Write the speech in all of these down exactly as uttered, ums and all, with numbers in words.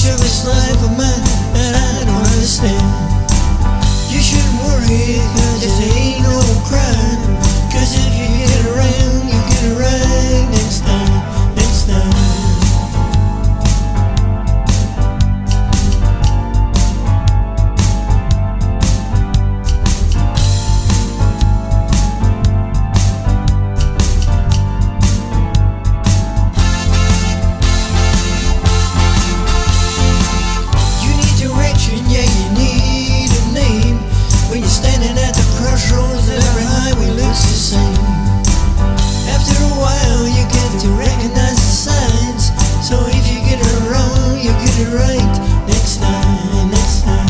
much of this life of mine that I don't understand. You shouldn't worry, cause it ain't no crime. Cause if you get it around, you get it right next time, next time. Crossroads, every highway looks the same. After a while you get to recognize the signs. So if you get it wrong, you get it right next time, next time.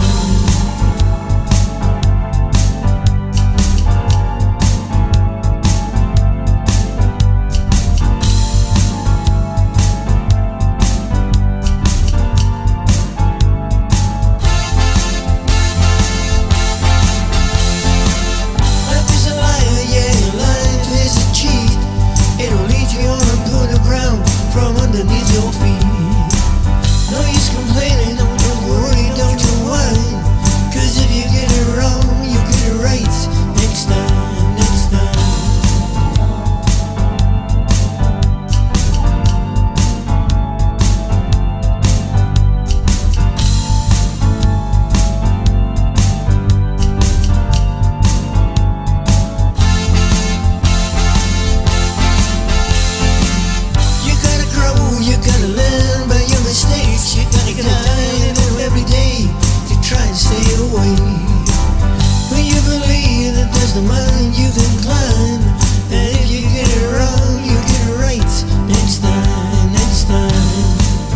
From underneath your feet. No use complaining, don't, don't worry, don't you whine. Cause if you get it wrong, you get it right next time, next time. When you believe that there's the mountain you can climb, and if you get it wrong, you get it right next time, next time.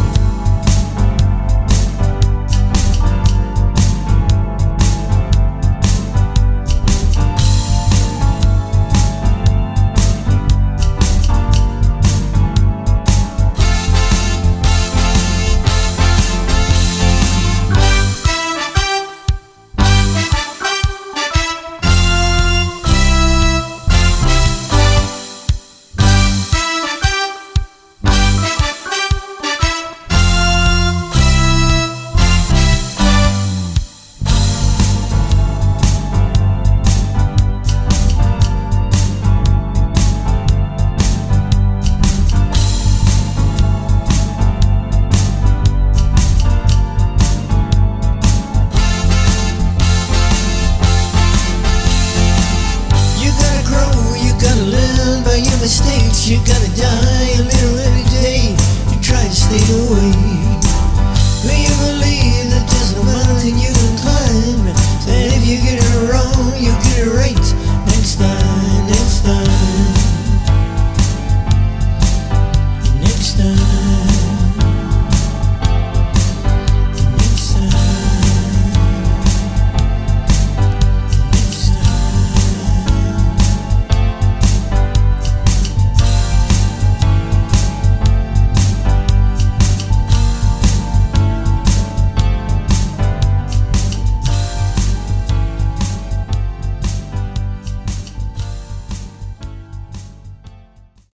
Mistakes, you gotta die a little every day to try to stay away. When you believe that there's no mountain you can climb, and if you get it wrong, you get it right